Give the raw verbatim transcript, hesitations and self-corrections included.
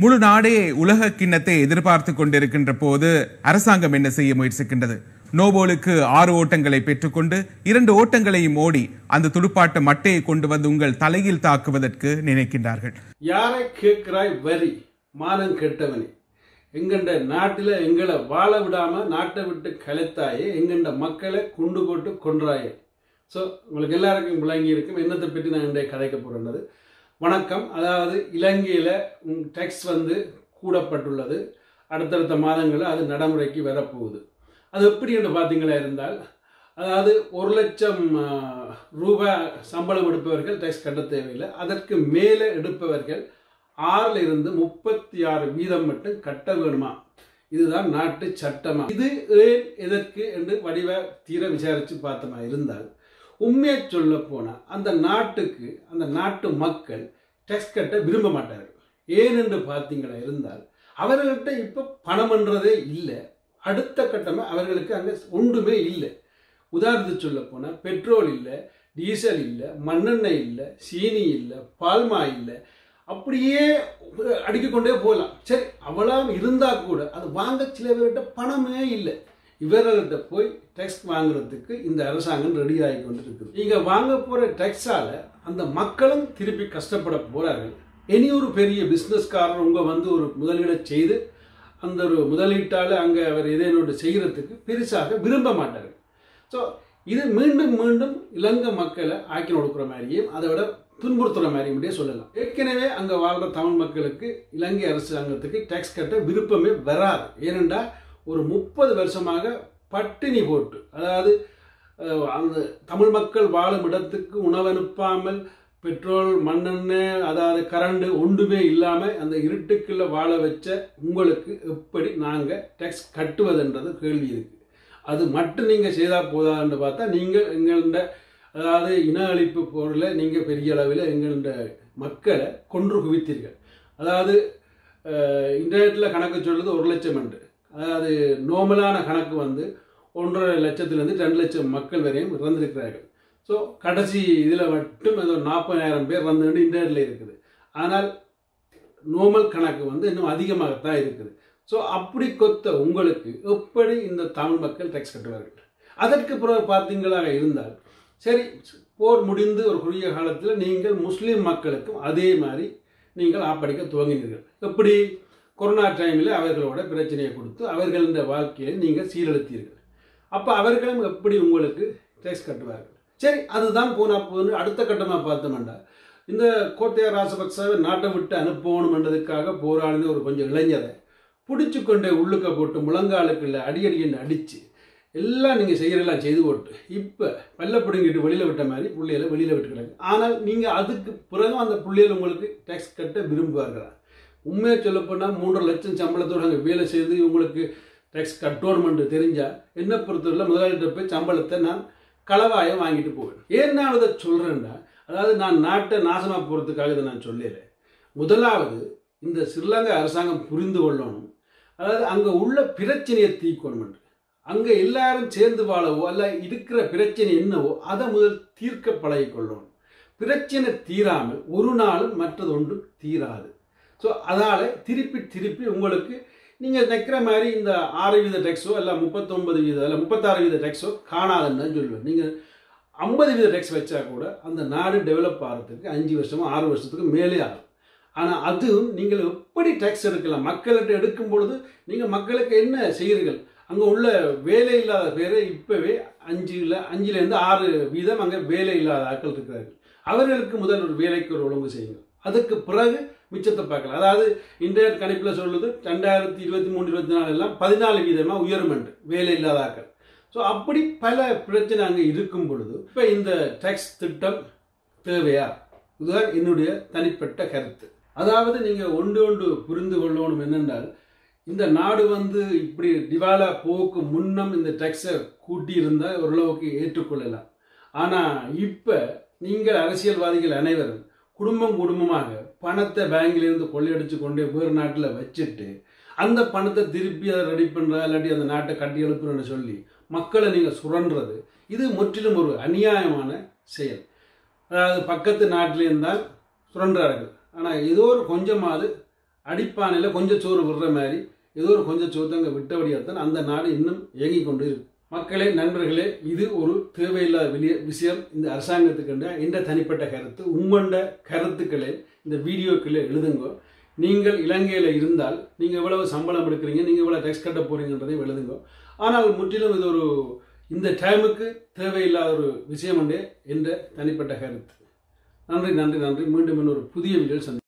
முழு நாடே உலக கிண்ணத்தை எதிர்பார்த்து கொண்டிருக்கின்ற போது அரசாங்கம் என்ன செய்ய முயற்சிக்கின்றது? நோபோலுக்கு ஆறு ஓட்டங்களை பெற்றுக்கொண்டு இரண்டு ஓட்டங்களையும் ஓடி அந்த துடுப்பாட்ட மட்டையை கொண்டு வந்து உங்கள் தலையில் தாக்குவதற்கு நினைக்கின்றார்கள். யாரை கேட்கிறாய் வரி மானம் கெட்டவனே, எங்கண்ட நாட்டில் எங்களை வாழ விடாம நாட்டை விட்டு கலைத்தாயே, எங்கண்ட மக்களை குண்டு போட்டு கொன்றாயே. ஸோ உங்களுக்கு எல்லாருக்கும் விளங்கி இருக்கும் என்னத்தை பற்றி நான் இன்றைய கதைக்க போறேன்னது. வணக்கம். அதாவது இலங்கையில் டேக்ஸ் வந்து கூடப்பட்டுள்ளது. அடுத்தடுத்த மாதங்களில் அது நடைமுறைக்கு வரப்போகுது. அது எப்படி என்று பார்த்தீங்களா இருந்தால், அதாவது ஒரு லட்சம் ரூபாய் சம்பளம் எடுப்பவர்கள் டேக்ஸ் கட்ட தேவையில்லை. அதற்கு மேலே எடுப்பவர்கள் ஆறில் இருந்து முப்பத்தி ஆறு வீதம் மட்டும் கட்ட வேணுமா. இதுதான் நாட்டு சட்டமா. இது ஏன் எதற்கு என்று வடிவ தீர விசாரித்து பார்த்தமா இருந்தால், உண்மையை சொல்ல போனால் அந்த நாட்டுக்கு அந்த நாட்டு மக்கள் டேக்ஸ் கட்ட விரும்ப மாட்டார்கள். ஏன் என்று பார்த்தீங்களா இருந்தால், அவர்கள்ட்ட இப்போ பணம் என்றதே இல்லை. அடுத்த கட்டமாக அவர்களுக்கு அங்கே ஒன்றுமே இல்லை. உதாரணத்துக்கு சொல்ல போனால் பெட்ரோல் இல்லை, டீசல் இல்லை, மண்ணெண்ணெய் இல்லை, சீனி இல்லை, பால்மா இல்லை, அப்படியே அடிக்கொண்டே போகலாம். சரி, அவ்வளவு இருந்தால் கூட அது வாங்க சில பேர்கிட்ட பணமே இல்லை. இவர்கள்ட்ட போய் டேக்ஸ் வாங்குறதுக்கு இந்த அரசாங்கம் ரெடி ஆகி கொண்டு இருக்குது. நீங்க வாங்க போற டேக்ஸால அந்த மக்களும் திருப்பி கஷ்டப்பட போறார்கள். இனி ஒரு பெரிய பிசினஸ்காரர் உங்க வந்து ஒரு முதலீடை செய்து அந்த ஒரு முதலீட்டால அங்க அவர் எதேனோடு செய்யறதுக்கு பெருசாக விரும்ப மாட்டார்கள். ஸோ இது மீண்டும் மீண்டும் இலங்கை மக்களை ஆக்கி கொடுக்குற மாதிரியும் அதை விட துன்புறுத்துற மாதிரியும் சொல்லலாம். ஏற்கனவே அங்க வாழ்ற தமிழ் மக்களுக்கு இலங்கை அரசாங்கத்துக்கு டேக்ஸ் கட்ட விருப்பமே வராது. ஏனென்றால் ஒரு முப்பது வருஷமாக பட்டினி போட்டு, அதாவது அந்த தமிழ் மக்கள் வாழும் இடத்துக்கு உணவனுப்பாமல் பெட்ரோல் மண்ணெண்ணெய் அதாவது கரண்ட் ஒன்றுமே இல்லாமல் அந்த இருட்டுக்குள்ள வாழ வச்ச உங்களுக்கு எப்படி நாங்கள் டேக்ஸ் கட்டுவதுன்றது கேள்வி இருக்கு. அது மட்டும் நீங்கள் செய்தால் போதான்னு பார்த்தா நீங்கள் எங்கள்ட அதாவது இன அழிப்பு போரில் நீங்கள் பெரிய அளவில் எங்கள்ட மக்களை கொன்று குவித்தீர்கள். அதாவது இன்டர்நெட்டில் கணக்கு சொல்லுது ஒரு லட்சம் என்று. அதாவது நோமலான கணக்கு வந்து ஒன்றரை லட்சத்திலிருந்து ரெண்டு லட்சம் மக்கள் வரையும் இறந்திருக்கிறார்கள். ஸோ கடைசி இதில் மட்டும் ஏதோ நாற்பதாயிரம் பேர் இறந்துட்டு இன்டர்நெட்டில் இருக்குது. ஆனால் நோமல் கணக்கு வந்து இன்னும் அதிகமாகத்தான் இருக்குது. ஸோ அப்படி கொத்த உங்களுக்கு எப்படி இந்த தமிழ் மக்கள் டேக்ஸ் கட்டுவார்கள்? அதற்கு பிறகு பார்த்தீங்களாக இருந்தால், சரி, போர் முடிந்து ஒரு குறுகிய காலத்தில் நீங்கள் முஸ்லீம் மக்களுக்கும் அதே மாதிரி நீங்கள் ஆப்படிக்க துவங்கினீர்கள். எப்படி? கொரோனா டைமில் அவர்களோட பிரச்சனையை கொடுத்து அவர்களின் வாழ்க்கையை நீங்கள் சீரழித்தீர்கள். அப்போ அவர்களும் எப்படி உங்களுக்கு டேக்ஸ் கட்டுவார்கள்? சரி, அதுதான் போனா போன்னு அடுத்த கட்டமாக பார்த்தோம்னா, இந்த கோட்டையா ராஜபக்சவை நாட்டை விட்டு அனுப்பணும் என்றதுக்காக போராடின ஒரு கொஞ்சம் இளைஞரை பிடிச்சி கொண்டே உள்ளுக்க போட்டு முழங்காலுக்குள்ள அடியடி என்று அடித்து எல்லாம் நீங்கள் செய்கிறெல்லாம் செய்து போட்டு இப்போ பல்ல பிடுங்கிட்டு வெளியில் விட்ட மாதிரி பிள்ளைகளை வெளியில் விட்டுக்கிறாங்க. ஆனால் நீங்கள் அதுக்கு பிறகு அந்த பிள்ளைகள் உங்களுக்கு டேக்ஸ் கட்ட விரும்புவார்களா? உண்மையை சொல்லப்போனால் மூன்றரை லட்சம் சம்பளத்தோடு அங்கே வேலை செய்து உங்களுக்கு டேக்ஸ் கட்டோன்மெண்ட் தெரிஞ்சால் என்ன பொறுத்தவரை முதலாளிகிட்ட போய் சம்பளத்தை நான் களவாயை வாங்கிட்டு போவேன். ஏன் நான் இதை சொல்கிறேன்னா, அதாவது நான் நாட்டை நாசமாக போகிறதுக்காக இதை நான் சொல்லலை. முதலாவது இந்த ஸ்ரீலங்கா அரசாங்கம் புரிந்து கொள்ளணும். அதாவது அங்கே உள்ள பிரச்சனையை தீர்க்கணும். அங்கே எல்லாரும் சேர்ந்து வாழவோ அல்ல இருக்கிற பிரச்சனை என்னவோ அதை முதல் தீர்க்க பழகி கொள்ளணும். பிரச்சனை தீராமல் ஒரு நாளும் மற்றது ஒன்றும் தீராது. ஸோ அதால் திருப்பி திருப்பி உங்களுக்கு நீங்கள் நிற்கிற மாதிரி இந்த ஆறு வீத டேக்ஸோ இல்லை முப்பத்தொன்பது வீத இல்லை முப்பத்தாறு வீத டேக்ஸோ காணாதுன்னு தான் சொல்லுவேன். நீங்கள் ஐம்பது வீத டேக்ஸ் வச்சா கூட அந்த நாடு டெவலப் ஆகிறதுக்கு அஞ்சு வருஷமோ ஆறு வருஷத்துக்கு மேலே ஆகும். ஆனால் அதுவும் நீங்கள் எப்படி டேக்ஸ் எடுக்கலாம்? மக்கள்கிட்ட எடுக்கும் பொழுது நீங்கள் மக்களுக்கு என்ன செய்கிறீர்கள்? அங்கே உள்ள வேலை இல்லாத பேரை இப்போவே அஞ்சில் அஞ்சுலேருந்து ஆறு வீதம் அங்கே வேலை இல்லாத ஆட்கள் இருக்கிறார்கள். அவர்களுக்கு முதல் ஒரு வேலைக்கு ஒரு ஒழுங்கு செய்யுங்கள். அதுக்கு பிறகு மிச்சத்தை பார்க்கலாம். அதாவது இன்டர்நெட் கணிப்பில் சொல்லுது ரெண்டாயிரத்தி இருபத்தி மூணு இருபத்தி நாலு எல்லாம் பதினாலு வீதமாக உயரும் என்று வேலை இல்லாதாக்கள். ஸோ அப்படி பல பிரச்சனை அங்கே இருக்கும் பொழுது இப்போ இந்த டேக்ஸ் திட்டம் தேவையா? இதுதான் என்னுடைய தனிப்பட்ட கருத்து. அதாவது நீங்கள் ஒன்று ஒன்று புரிந்து கொள்ளணும் என்னென்றால், இந்த நாடு வந்து இப்படி திவாலா போக்கு முன்னம் இந்த டேக்ஸை கூட்டி இருந்தால் ஓரளவுக்கு ஏற்றுக்கொள்ளலாம். ஆனால் இப்போ நீங்கள் அரசியல்வாதிகள் அனைவரும் குடும்பம் குடும்பமாக பணத்தை பேங்கிலிருந்து கொள்ளையடிச்சு கொண்டே வேறு நாட்டில் வச்சுட்டு அந்த பணத்தை திருப்பி அதை ரெடி பண்ணுற இல்லாட்டி அந்த நாட்டை கட்டி எழுப்புறன்னு சொல்லி மக்களை நீங்கள் சுரண்டுறது, இது முற்றிலும் ஒரு அநியாயமான செயல். அதாவது பக்கத்து நாட்டிலேருந்து தான் சுரண்டுறார்கள். ஆனால் ஏதோ ஒரு கொஞ்சமாவது அடிப்பானையில் கொஞ்சம் சோறு விடுற மாதிரி ஏதோ ஒரு கொஞ்சம் சோறு அங்கே விட்டபடியாகத்தான் அந்த நாடு இன்னும் இயங்கி கொண்டு இருக்கு. மக்களே, நண்பர்களே, இது ஒரு தேவையில்லாத வெளிய விஷயம். இந்த அரசாங்கத்துக்கு என்ற தனிப்பட்ட கருத்து, உம்மண்ட கருத்துக்களை இந்த வீடியோக்களை எழுதுங்க. நீங்கள் இலங்கையில் இருந்தால் நீங்கள் எவ்வளவு சம்பளம் எடுக்கிறீங்க, நீங்கள் எவ்வளோ டேக்ஸ் கட்ட போறீங்கன்றதையும் எழுதுங்க. ஆனால் முற்றிலும் இது ஒரு இந்த டைமுக்கு தேவையில்லாத ஒரு விஷயம் உண்டு என்ற தனிப்பட்ட கருத்து. நன்றி நன்றி நன்றி. மீண்டும் இன்னொரு புதிய வீடியோ சந்தி